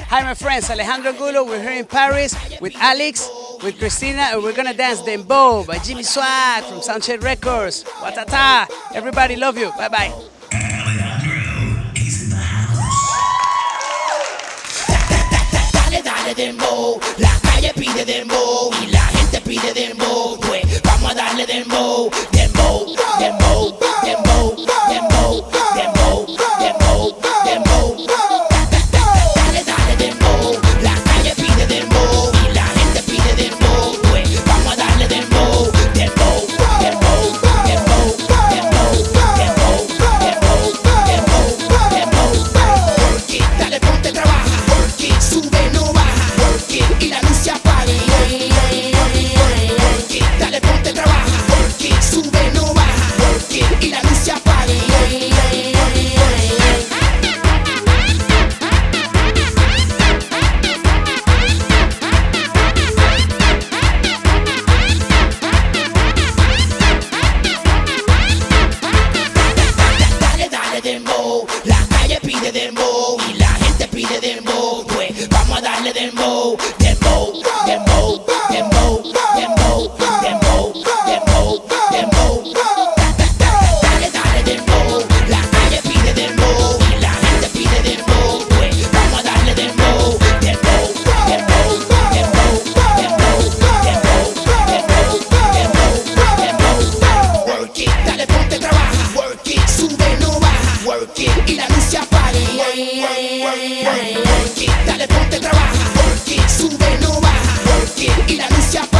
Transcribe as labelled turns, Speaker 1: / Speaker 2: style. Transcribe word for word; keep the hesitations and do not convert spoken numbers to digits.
Speaker 1: Hi my friends, Alejandro Angulo. We're here in Paris with Alix, with Christina, and we're gonna dance Dembow by Jimmy Swag from Soundcheck Records. Watata! Everybody love you. Bye bye.
Speaker 2: Alejandro is in the house.
Speaker 3: Dale, dale Dembow, la calle pide Dembow y la gente pide Dembow, pues vamos a darle Dembow, Dembow, Dembow, Dembow, Dembow, Dembow, Dembow, Dembow. Dale, dale Dembow, la calle pide Dembow y la gente pide Dembow, pues vamos a darle Dembow, Dembow, Dembow, Dembow, Dembow, Dembow, Dembow, Dembow, Dembow. Work it, dale ponte trabaja, work it, sube no baja, work it y la luz se apaga. Work it, dale ponte trabaja, work it, sube no baja, work it y la luz se apaga. Dembow, la calle pide Dembow y la gente pide Dembow, pues vamos a darle Dembow, Dembow, Dembow, Dembow, Dembow, Dembow, Dembow, Dembow. Dale, dale Dembow, la calle pide Dembow y la gente pide Dembow, pues vamos a darle Dembow, Dembow, Dembow, Dembow, Dembow, Dembow, Dembow, Dembow, Dembow. Work it, dale ponte trabaja, work it, sube no baja, work it y la luz se apaga. Work it, dale ponte trabaja, work it, sube no baja, work it y la luz se apaga.